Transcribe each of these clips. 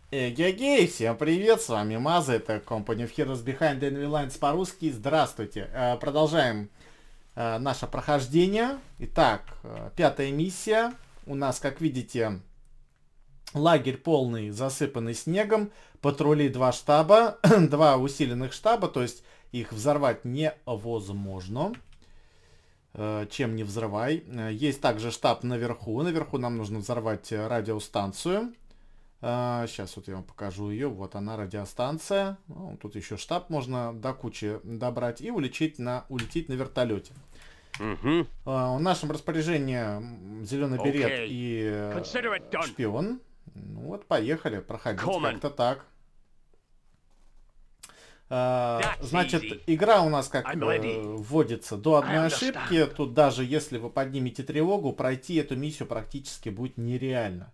Эгегей, всем привет, с вами Маза, это Company of Heroes Behind Enemy Lines по-русски, здравствуйте. Продолжаем наше прохождение. Итак, пятая миссия, у нас, как видите, лагерь полный, засыпанный снегом, патрули 2 штаба, 2 усиленных штаба, то есть их взорвать невозможно. Чем не взрывай. Есть также штаб наверху, наверху нам нужно взорвать радиостанцию. Сейчас вот я вам покажу ее. Вот она, радиостанция. Ну, тут еще штаб можно до кучи добрать и улететь на вертолете. В нашем распоряжении зеленый берет и шпион. Ну, вот, поехали, проходить как-то так. Значит, игра у нас как вводится до одной ошибки. Тут даже если вы поднимете тревогу, пройти эту миссию практически будет нереально.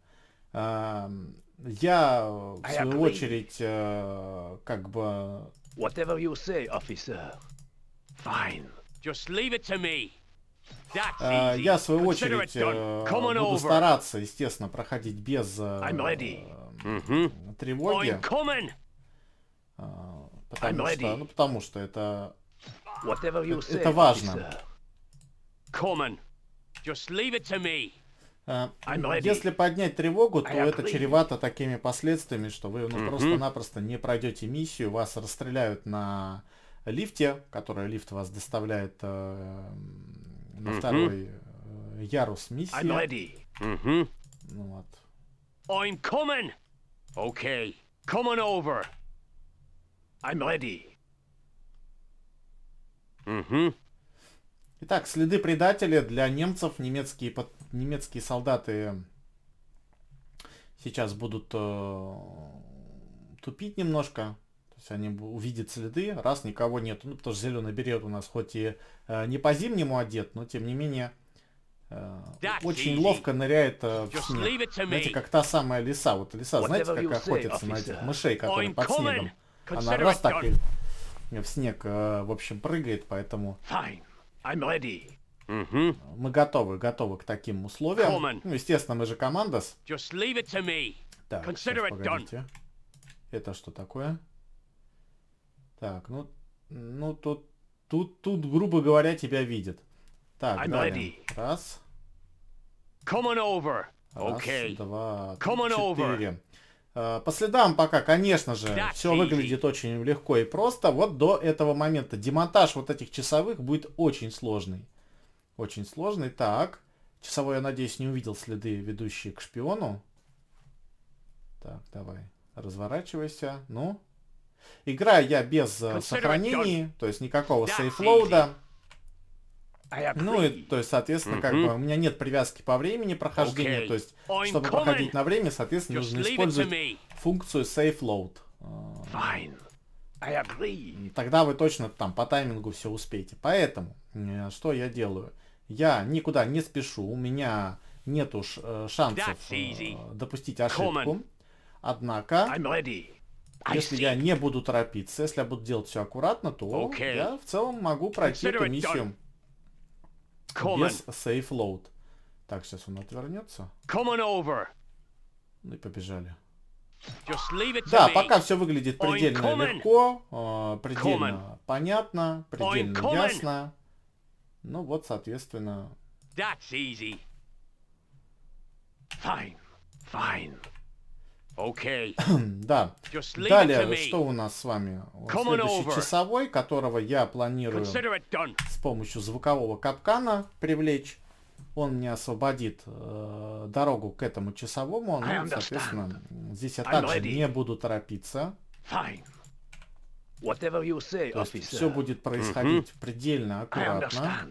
Я, в свою очередь, как бы... Whatever you say, officer. Fine. Just leave it to me. Я, в свою очередь, буду стараться, естественно, проходить без тревоги. Потому что это важно. Just leave it to me. Если поднять тревогу, то это чревато такими последствиями, что вы просто-напросто не пройдете миссию, вас расстреляют на лифте, который лифт вас доставляет на второй ярус миссии. Вот. I'm coming. Okay. Come on over. I'm ready. Итак, следы предателя для немцев. Немецкие солдаты сейчас будут тупить немножко. То есть они увидят следы, раз никого нет. Ну, потому что зеленый берет у нас хоть и не по-зимнему одет, но тем не менее очень ловко ныряет в снег. Знаете, как та самая лиса. Вот лиса, знаете, как охотится на этих мышей, которые под снегом? Она раз так и в снег, в общем, прыгает, поэтому... I'm ready. Мы готовы к таким условиям. Ну, естественно, мы же командос. Just leave it to me. Так, сейчас, погодите. Это что такое? Так, ну тут, грубо говоря, тебя видят. Так, далее. Раз. Come on over. Раз, Okay. два, Come on четыре. По следам пока, конечно же, все выглядит очень легко и просто. Вот до этого момента демонтаж вот этих часовых будет очень сложный. Очень сложный. Так, часовой, я надеюсь, не увидел следы, ведущие к шпиону. Так, давай, разворачивайся. Ну, играю я без сохранений, то есть никакого сейфлоуда. Ну и, то есть, соответственно, как бы у меня нет привязки по времени прохождения, то есть, чтобы проходить на время, соответственно, нужно использовать функцию Save Load. Тогда вы точно там по таймингу все успеете. Поэтому, что я делаю? Я никуда не спешу, у меня нету шансов допустить ошибку. Однако, если я не буду торопиться, если я буду делать все аккуратно, то я в целом могу пройти эту миссию без Safe Load. Так, сейчас он отвернется. Ну и побежали. Да, пока все выглядит предельно легко, предельно понятно, предельно ясно. Ну вот, соответственно... Да. Далее, что у нас с вами? Следующий часовой, которого я планирую с помощью звукового капкана привлечь. Он мне освободит дорогу к этому часовому. Ну, соответственно, здесь я также не буду торопиться. То есть все будет происходить предельно аккуратно.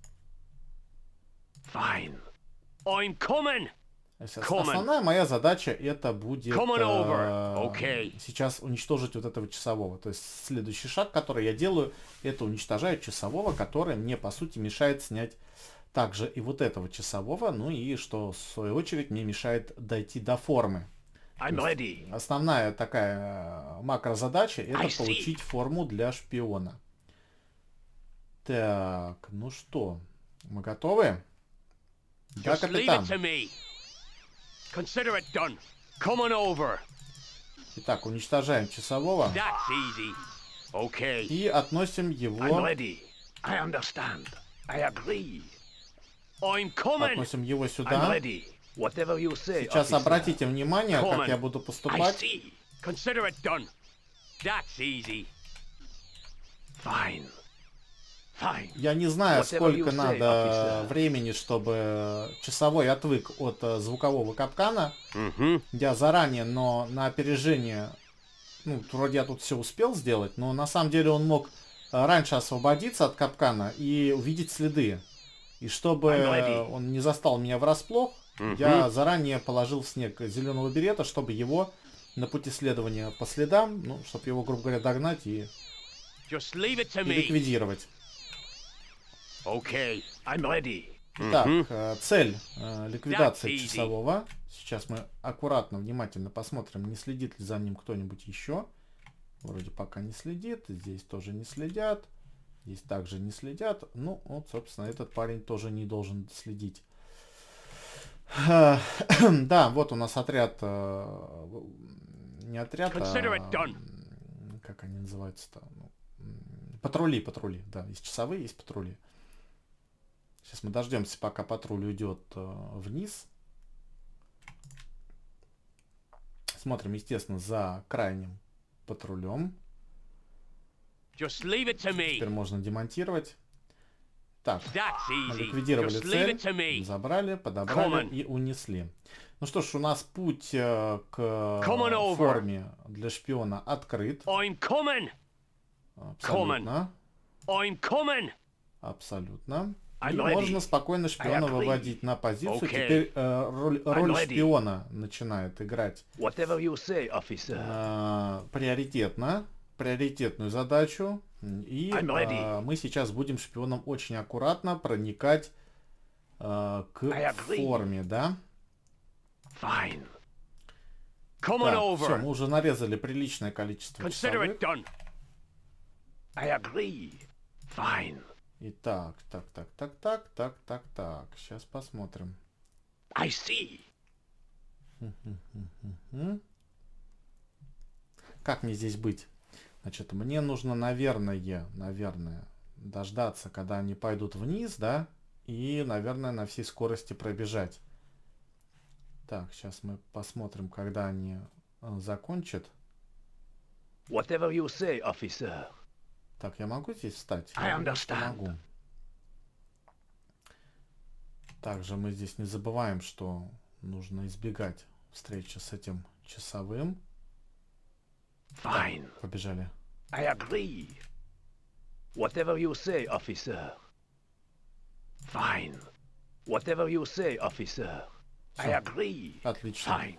Основная моя задача это будет сейчас уничтожить вот этого часового. То есть следующий шаг, который я делаю, это уничтожаю часового, который мне по сути мешает снять также и вот этого часового. Ну и что в свою очередь мне мешает дойти до формы. Основная такая макрозадача это получить форму для шпиона. Так, ну что, мы готовы? Да, капитан. Consider it done. Come on over. Итак, уничтожаем часового. That's easy. Okay. И относим I'm его... ready. I understand. I agree. I'm coming. Относим его I'm сюда. ready. Whatever you say, Сейчас officer. обратите внимание, как Common. я буду I поступать. see. Consider it done. That's easy. Fine. Fine. Я не знаю, Whatever сколько you say, надо officer. времени, чтобы часовой отвык от звукового капкана. Mm-hmm. Я заранее, но на опережение, ну, вроде я тут все успел сделать, но на самом деле он мог раньше освободиться от капкана и увидеть следы. И чтобы он не застал меня врасплох, я заранее положил в снег зеленого берета, чтобы его на пути следования по следам, ну, чтобы его, грубо говоря, догнать и Just leave it to me. ликвидировать. Okay. I'm ready. Так, цель ликвидация That's easy. часового. Сейчас мы аккуратно, внимательно посмотрим, не следит ли за ним кто-нибудь еще. Вроде пока не следит, здесь тоже не следят, здесь также не следят. Ну, вот, собственно, этот парень тоже не должен следить. Да, вот у нас отряд, не отряд, Consider it done. как они называются-то? Ну, патрули, да, есть часовые, есть патрули. Сейчас мы дождемся, пока патруль уйдет вниз. Смотрим, естественно, за крайним патрулем. Just leave it to me. Теперь можно демонтировать. Так, That's easy. ликвидировали Just leave it to цель, me. забрали, подобрали Common. и унесли. Ну что ж, у нас путь к Come on over. форме для шпиона открыт. I'm coming. Абсолютно. I'm coming. Абсолютно. И I'm ready. можно спокойно шпиона I agree. выводить на позицию. Okay. Теперь роль ready. шпиона начинает играть Whatever you say, officer. приоритетно. Приоритетную задачу. И I'm ready. мы сейчас будем шпионом очень аккуратно проникать к I agree. форме, да? Fine. Come on Так, все, over. мы уже нарезали приличное количество Consider it часовых. done. I agree. Fine. Итак, так. Сейчас посмотрим. I see. Как мне здесь быть? Значит, мне нужно, наверное, дождаться, когда они пойдут вниз, да? И, наверное, на всей скорости пробежать. Так, сейчас мы посмотрим, когда они закончат. Whatever you say, officer. Так, я могу здесь встать? I Я думаю, что understand. могу. Также мы здесь не забываем, что нужно избегать встречи с этим часовым. Fine. Побежали. I agree. Whatever you say, officer. Fine. Whatever you say, officer. I Всё. agree. Отлично. Fine.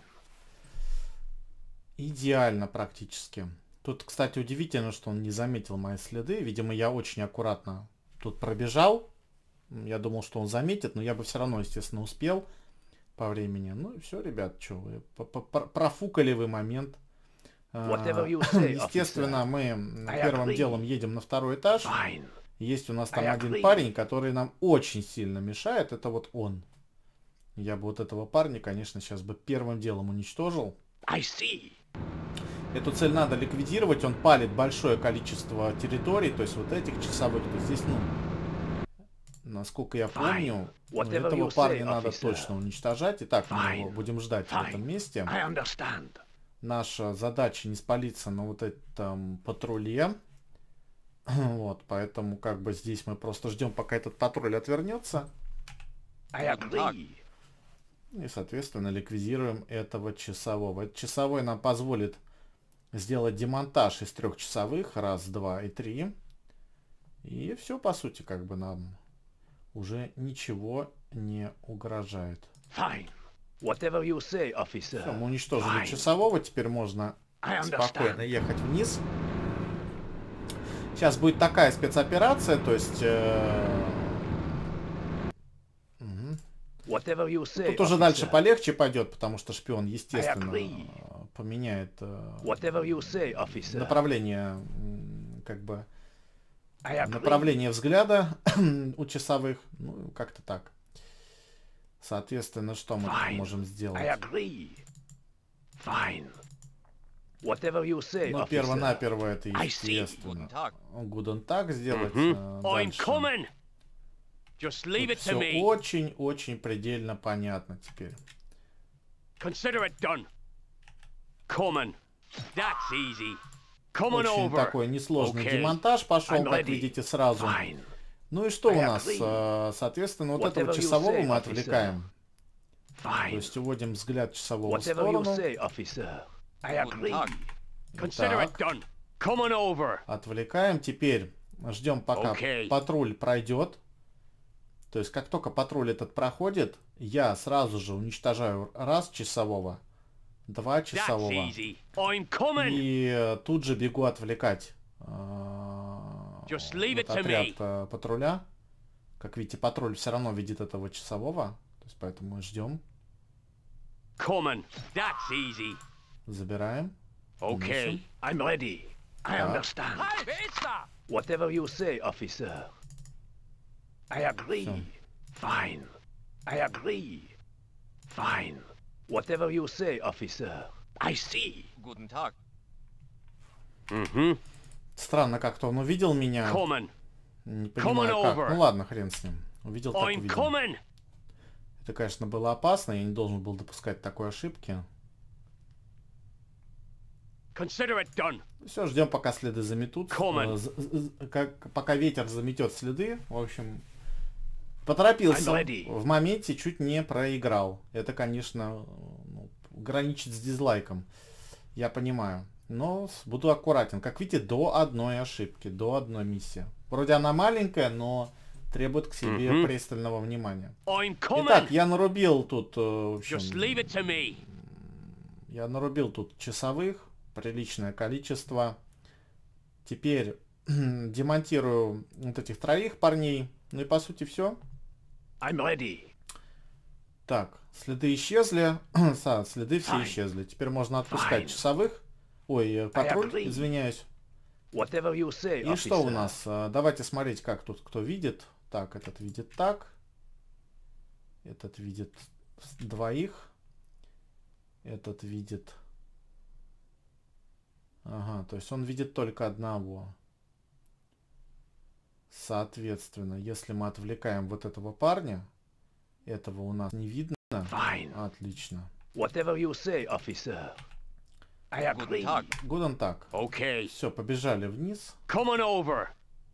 Идеально практически. Тут, кстати, удивительно, что он не заметил мои следы. Видимо, я очень аккуратно тут пробежал. Я думал, что он заметит, но я бы все равно, естественно, успел по времени. Ну и все, ребят, что вы профукали вы момент. Whatever you say, Естественно, мы I первым agree. делом едем на второй этаж. Fine. Есть у нас там I один agree. парень, который нам очень сильно мешает. Это вот он. Я бы вот этого парня, конечно, сейчас бы первым делом уничтожил. I see. Эту цель надо ликвидировать. Он палит большое количество территорий. То есть вот этих часовых. То здесь, ну, насколько я помню, Whatever этого you парня say, надо officer. точно уничтожать. Итак, мы Fine. его будем ждать в Fine. этом месте. I understand. Наша задача не спалиться на вот этом патруле. Вот, поэтому как бы здесь мы просто ждем, пока этот патруль отвернется. I agree. И, соответственно, ликвидируем этого часового. Этот часовой нам позволит сделать демонтаж из 3 часовых. 1, 2 и 3. И все, по сути, как бы нам уже ничего не угрожает. Fine. Whatever you say, Всё, officer. мы уничтожили Fine. часового. Теперь можно I спокойно understand. ехать вниз. Сейчас будет такая спецоперация, то есть... Whatever you say, Тут уже дальше officer. полегче пойдет, потому что шпион, естественно, agree. поменяет Whatever you say, officer. направление, как бы, I agree. направление взгляда у часовых. Ну, как-то так. Соответственно, что мы тут Fine. можем I сделать? agree. Fine. Whatever you say, Но officer. перво-наперво это I see. естественно. Guten Tag сделать I'm дальше. coming. Just leave it to Все me. очень-очень предельно понятно теперь. Consider it done. Coming. That's easy. Come on Очень over. такой несложный Okay. демонтаж пошел, I'm как ready. видите, сразу. Fine. Ну и что у I нас? agree. Соответственно, вот Whatever этого you часового say, мы officer. отвлекаем. То Fine. есть уводим взгляд часового в Whatever you сторону. say, officer. I agree. Tag. Consider it Так. done. Come on over. Отвлекаем. Теперь ждем, пока Окей. патруль пройдет. То есть, как только патруль этот проходит, я сразу же уничтожаю раз часового, два That's часового. easy. I'm coming. И тут же бегу отвлекать Just leave вот it to отряд me. патруля. Как видите, патруль все равно видит этого часового. То есть, поэтому ждем. Coming. That's easy. Забираем. Okay. I'm ready. I Так. understand. Whatever you say, officer. I agree. Всё. Fine. I agree. Fine. Whatever you say, officer. I see. Guten Tag. Mm-hmm. Странно, как-то он увидел меня. Coming. Не Come понимаю, on как. over. Ну ладно, хрен с ним. Увидел, так I'm увидел. coming. Это, конечно, было опасно. Я не должен был допускать такой ошибки. Consider it done. Все, ждем, пока следы заметут. Common. Пока ветер заметет следы. В общем, поторопился. I'm ready. В моменте чуть не проиграл. Это, конечно, граничит с дизлайком. Я понимаю. Но буду аккуратен. Как видите, до одной ошибки, до одной миссии. Вроде она маленькая, но требует к себе пристального внимания. I'm coming. Итак, я нарубил тут, в общем, Just leave it to me. я нарубил тут часовых, приличное количество. Теперь демонтирую вот этих троих парней. Ну и по сути все. I'm ready. Так, следы исчезли. Следы все Fine. исчезли. Теперь можно отпускать Fine. часовых. Ой, патруль, agree. извиняюсь. Whatever you say, И что у officer. нас? Давайте смотреть, как тут кто видит. Так, этот видит так. Этот видит двоих. Этот видит... Ага, то есть он видит только одного. Соответственно, если мы отвлекаем вот этого парня, этого у нас не видно. Fine. Отлично. Whatever you say, officer. I Guten agree. Tag. Guten Tag. Okay. Все, побежали вниз. Come on over.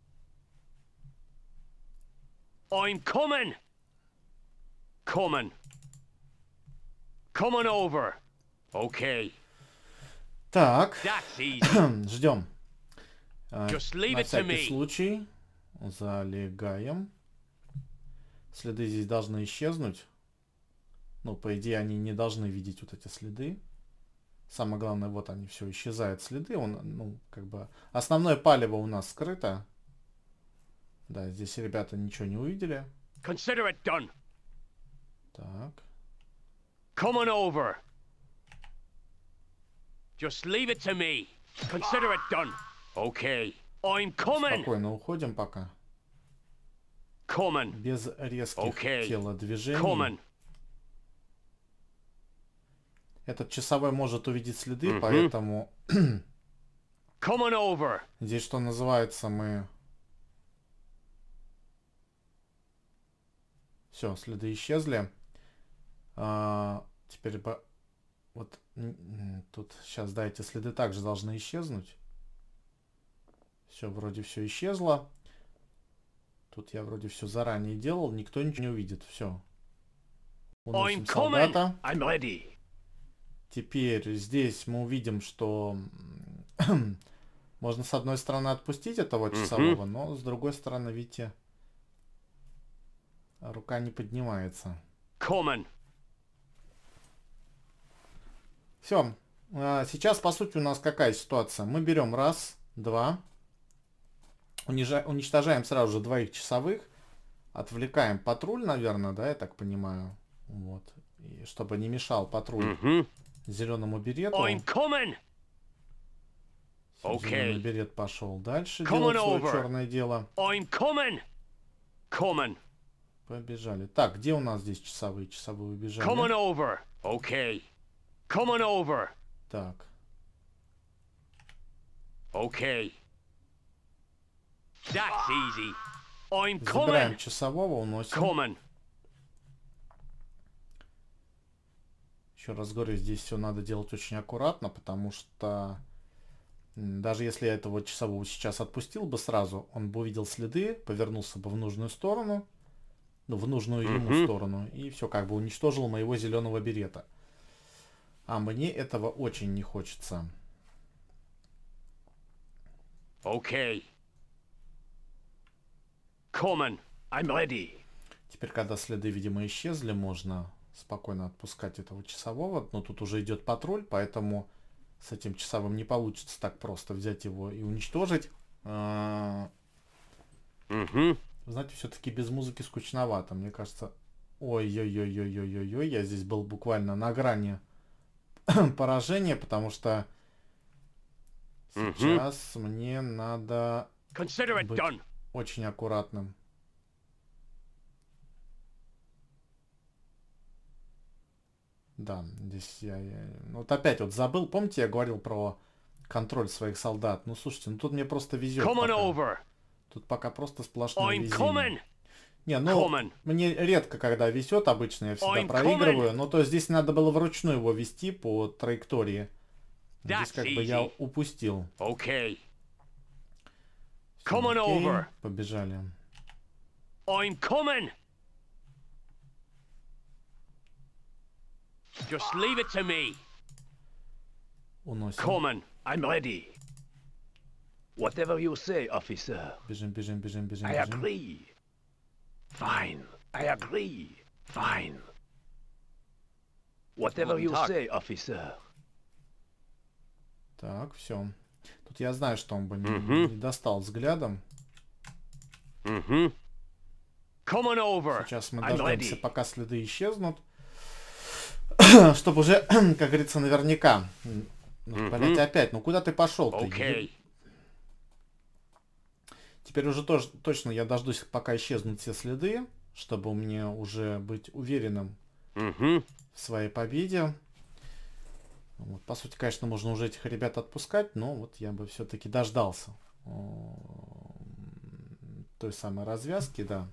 I'm coming. Coming. Come on over. Okay. Так, That's easy. ждем. Just leave На it to всякий me. случай залегаем. Следы здесь должны исчезнуть. Ну, по идее, они не должны видеть вот эти следы. Самое главное, вот они, все, исчезают следы. Он, ну, как бы... Основное палево у нас скрыто. Да, здесь ребята ничего не увидели. Consider it done. Так. Come on over. Just leave it to me. Consider it done. Okay. I'm coming. Спокойно уходим пока. Coming. Без резких Окей. телодвижений. Coming. Этот часовой может увидеть следы, поэтому Come on over. здесь, что называется, мы... Все, следы исчезли. Теперь вот тут сейчас, да, эти следы также должны исчезнуть. Все, вроде все исчезло. Тут я вроде все заранее делал, никто ничего не увидит. Все. Уносим I'm coming. солдата. I'm ready. Теперь здесь мы увидим, что можно с одной стороны отпустить этого часового, но с другой стороны, видите, рука не поднимается. Coming. Все. Сейчас, по сути, у нас какая ситуация? Мы берем раз, два, уничтожаем сразу же двоих часовых, отвлекаем патруль, наверное, да, я так понимаю. Вот. И чтобы не мешал патруль зеленому берету. I'm coming. Зеленый Окей. берет пошел дальше Come делать on свое over. черное дело. I'm coming. Coming. Побежали. Так, где у нас здесь часовые? Часовые убежали. Come on over. Okay. Come on over. Так. Okay. That's easy. I'm Забираем coming. часового, уносим. Coming. Еще раз говорю, здесь все надо делать очень аккуратно, потому что даже если я этого часового сейчас отпустил бы сразу, он бы увидел следы, повернулся бы в нужную сторону, ну, в нужную ему сторону, и все, как бы уничтожил моего зеленого берета. А мне этого очень не хочется. Okay. Coming. I'm ready. Теперь, когда следы, видимо, исчезли, можно спокойно отпускать этого часового. Но тут уже идет патруль, поэтому с этим часовым не получится так просто взять его и уничтожить. Знаете, все-таки без музыки скучновато. Мне кажется... Ой-ой-ой-ой-ой-ой-ой. Я здесь был буквально на грани поражения, потому что сейчас мне надо быть очень аккуратным. Да, здесь ну, вот опять вот забыл. Помните, я говорил про контроль своих солдат? Ну, слушайте, ну тут мне просто везет пока. Тут пока просто сплошное везение. Не, ну, мне редко, когда везет, обычно я всегда проигрываю. Но то здесь надо было вручную его вести по траектории. Здесь как бы я упустил. Okay. Окей, побежали. I'm coming. Just leave it to me. Уносим. Coming. I'm ready. Whatever you say, officer. Бежим, бежим, бежим, бежим, I бежим. agree. Fine. I agree. Fine. Whatever you say, officer. Так, все. Тут я знаю, что он бы не достал взглядом. Come on over. Сейчас мы I'm дождемся, ready. пока следы исчезнут. Чтобы уже, как говорится, наверняка. Блять, опять, ну куда ты пошел-то? Okay. Теперь уже тоже, точно я дождусь, пока исчезнут все следы, чтобы мне уже быть уверенным в своей победе. Вот, по сути, конечно, можно уже этих ребят отпускать, но вот я бы все-таки дождался той самой развязки, да.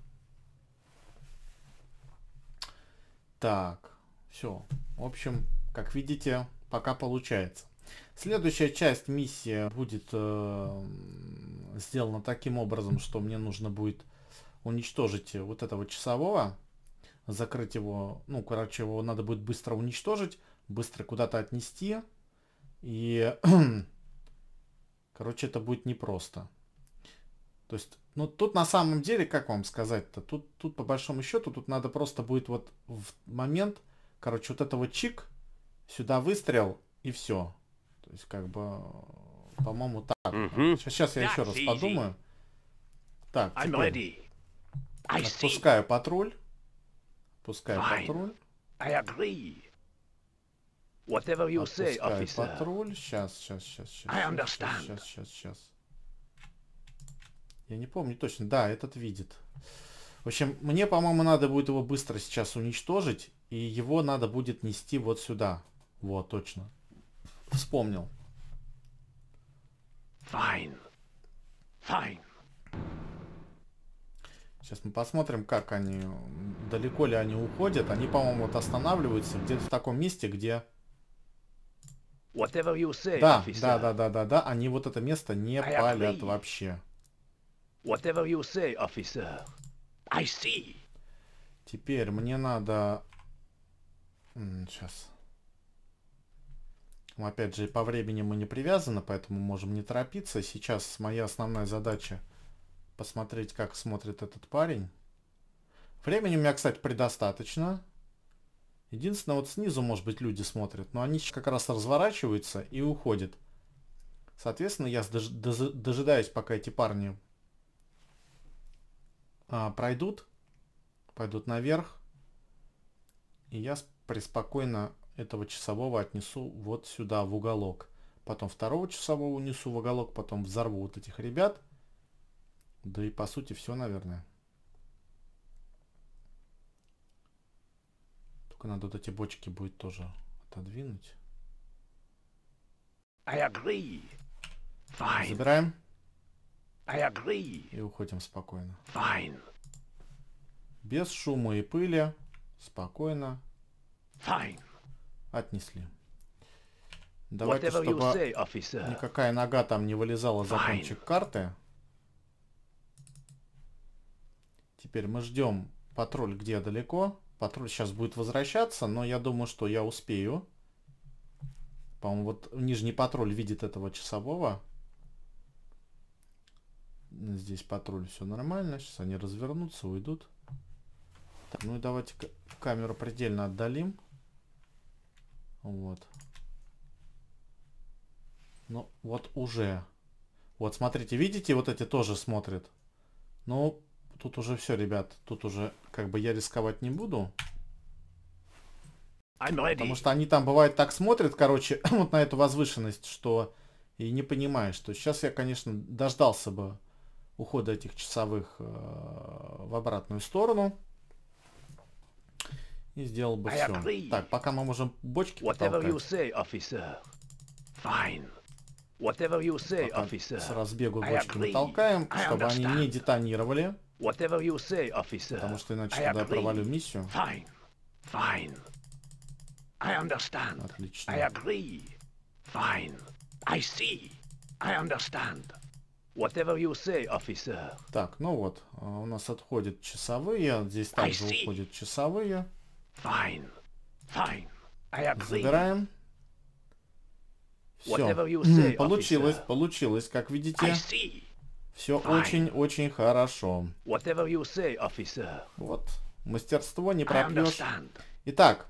Так, все. В общем, как видите, пока получается. Следующая часть миссии будет сделана таким образом, что мне нужно будет уничтожить вот этого часового, закрыть его, ну, короче, его надо будет быстро уничтожить, быстро куда-то отнести, и, короче, это будет непросто. То есть, ну, тут на самом деле, как вам сказать-то, тут по большому счету, тут надо просто будет вот в момент, короче, вот этого чик, сюда выстрел, и все. То есть, как бы, по-моему, так. Сейчас я еще раз подумаю. Так, теперь отпускаю патруль. Отпускаю патруль. Отпускаю патруль. Сейчас. Я не помню точно. Да, этот видит. В общем, мне, по-моему, надо будет его быстро сейчас уничтожить. И его надо будет нести вот сюда. Вот, точно. Вспомнил. Fine. Сейчас мы посмотрим, как они, далеко ли они уходят. Они, по-моему, вот останавливаются где-то в таком месте, где... Whatever you say, Да, officer. да. Они вот это место не палят agree. вообще. Whatever you say, officer. I see. Теперь мне надо... Сейчас. Опять же, по времени мы не привязаны, поэтому можем не торопиться. Сейчас моя основная задача посмотреть, как смотрит этот парень. Времени у меня, кстати, предостаточно. Единственное, вот снизу, может быть, люди смотрят, но они как раз разворачиваются и уходят. Соответственно, я дожидаюсь, пока эти парни пойдут наверх. И я преспокойно этого часового отнесу вот сюда, в уголок. Потом второго часового унесу в уголок, потом взорву вот этих ребят. Да и по сути все, наверное. Только надо вот эти бочки будет тоже отодвинуть. I agree. Fine. Забираем. I agree. И уходим спокойно. Fine. Без шума и пыли. Спокойно. Fine. Отнесли. Давайте, Whatever you чтобы say, officer. никакая нога там не вылезала за кончик карты. Теперь мы ждем патруль, где далеко. Патруль сейчас будет возвращаться, но я думаю, что я успею. По-моему, вот нижний патруль видит этого часового. Здесь патруль, все нормально. Сейчас они развернутся, уйдут. Так, ну и давайте камеру предельно отдалим. Вот. Ну, вот уже. Вот, смотрите, видите, вот эти тоже смотрят. Ну, тут уже все, ребят. Тут уже, как бы, я рисковать не буду. Потому что они там, бывает, так смотрят, короче, вот на эту возвышенность, что и не понимаешь, что сейчас я, конечно, дождался бы ухода этих часовых в обратную сторону. И сделал бы все. Так, пока мы можем бочки потолкать. С разбегу бочки мы толкаем, чтобы они не детонировали. Потому что иначе тогда я провалю миссию. Отлично. Так, ну вот, у нас отходят часовые, здесь также уходят часовые. Забираем. Все. Получилось, как видите. Все очень-очень хорошо. Вот, мастерство не пропьешь. Итак,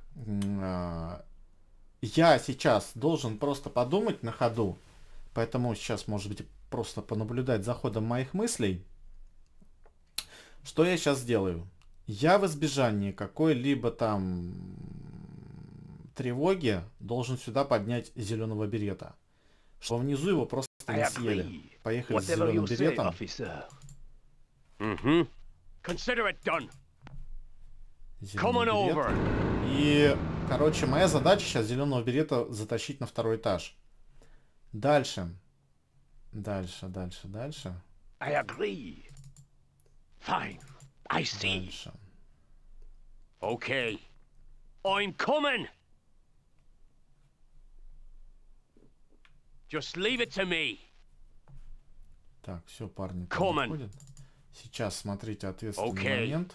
я сейчас должен просто подумать на ходу, поэтому сейчас, может быть, просто понаблюдать за ходом моих мыслей. Что я сейчас сделаю? Я в избежании какой-либо там тревоги должен сюда поднять зеленого берета, чтобы внизу его просто не съели. Поехали с зеленым беретом. Зеленый берет. И, короче, моя задача сейчас зеленого берета затащить на второй этаж. Дальше. Дальше. Dальше. Okay. I'm coming. Just leave it to me. Так, все, парни подходят. Сейчас, смотрите, ответственный момент.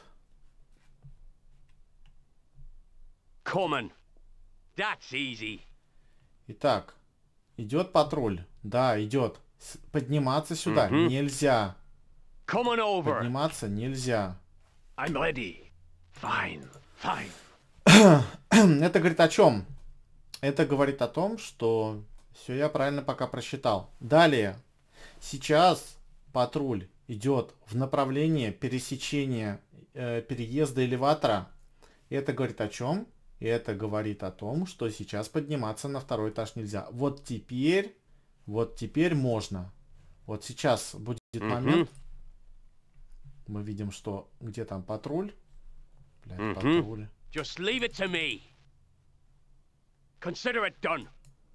Coming. That's easy. Итак, идет патруль. Да, идет. Подниматься сюда нельзя. Подниматься нельзя. I'm ready. Fine. Это говорит о чем? Это говорит о том, что все я правильно пока просчитал. Далее. Сейчас патруль идет в направлении пересечения переезда элеватора. Это говорит о чем? Это говорит о том, что сейчас подниматься на второй этаж нельзя. Вот теперь можно. Вот сейчас будет момент. Мы видим, что где там патруль. Блядь, патруль. Just leave it to me. Consider it done.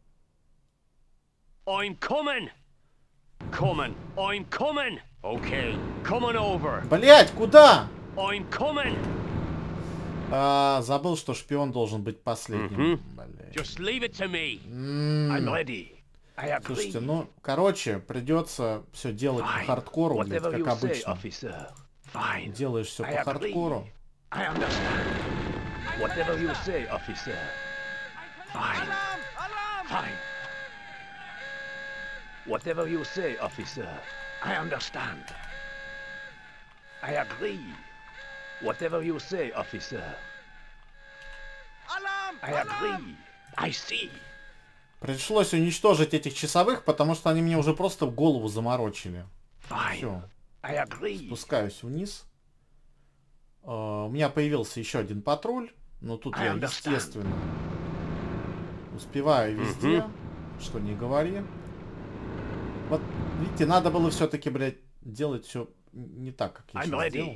I'm coming. I'm coming. Okay. Coming over. Блядь, куда? I'm coming. Забыл, что шпион должен быть последним. Just leave it to me. I'm ready. Слушайте, ну, короче, придется все делать по хардкору, блядь, как обычно. Делаешь все по хардкору. Whatever you say, officer. Fine. Whatever you say, officer. I understand. I agree. Whatever you say, officer. I agree. I see. Пришлось уничтожить этих часовых, потому что они мне уже просто в голову заморочили. Все. Спускаюсь вниз. У меня появился еще один патруль. Но тут я, естественно, успеваю везде. Что не говори. Вот, видите, надо было все-таки, блядь, делать все не так, как я сейчас сделал.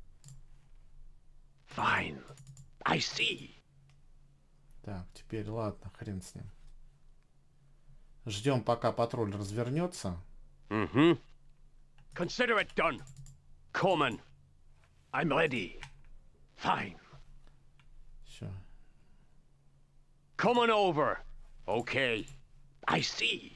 Так, теперь ладно, хрен с ним. Ждем, пока патруль развернется. Mm-hmm. Consider it done. Coming. I'm ready. Fine. Все. Coming over. Okay. I see.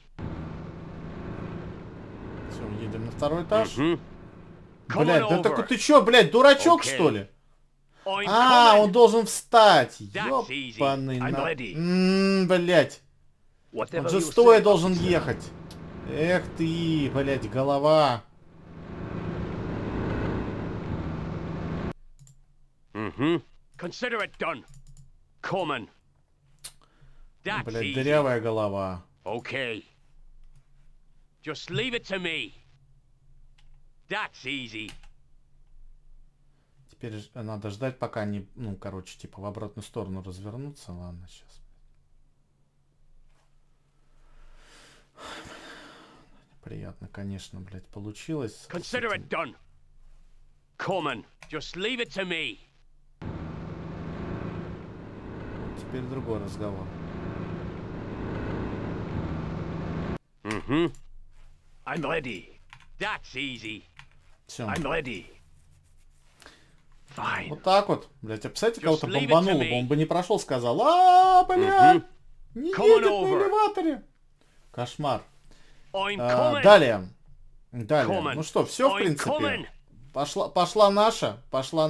Все, едем на второй этаж. Mm-hmm. Блядь, да так ты чё, блядь, дурачок, что ли? А, он должен встать. Ёпаный на... Блядь. Он же стоя должен ехать. Эх ты, блядь, голова. Consider it done. Coming. Блядь, дырявая голова. Okay. Just leave it to me. That's easy. Теперь надо ждать, пока они, ну, короче, типа в обратную сторону развернутся. Ладно, сейчас. Приятно, конечно, блядь, получилось. Consider it done. Coming. Just leave it to me. Вот теперь другой разговор. Mm-hmm. I'm ready. That's easy. Все. I'm ready. Fine. Вот так вот. Блядь, а представляете, кого-то бомбануло бы, он бы не прошел, сказал: а, блядь, не едет на элеваторе. Кошмар. Далее. Ну что, все, в принципе. Пошла наша.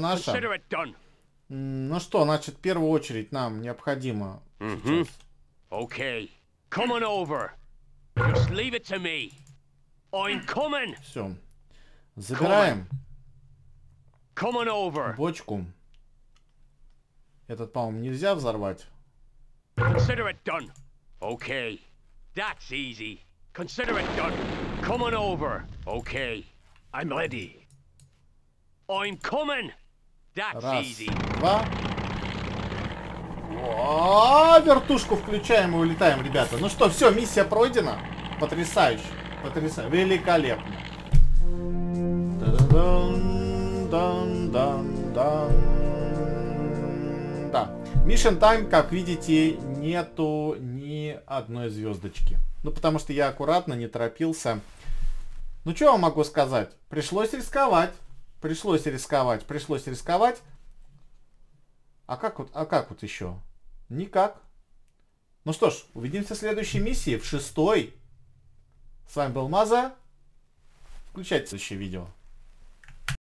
Ну что, значит, в первую очередь нам необходимо сейчас. Okay. Coming over. Just leave it to me. I'm coming. Все. Забираем Coming over. бочку. Этот, по-моему, нельзя взорвать. Consider it done. Okay. That's easy. Consider it done. Coming over. Okay. I'm ready. I'm coming. That's Раз, easy. два. О, вертушку включаем и улетаем, ребята. Ну что, все, миссия пройдена. Потрясающе. Потрясающе. Великолепно. Да. Mission Time, как видите, нету ни одной звездочки. Ну, потому что я аккуратно, не торопился. Ну, что я вам могу сказать? Пришлось рисковать. А как вот еще? Никак. Ну что ж, увидимся в следующей миссии, в 6-й. С вами был Маза. Включайте следующее видео.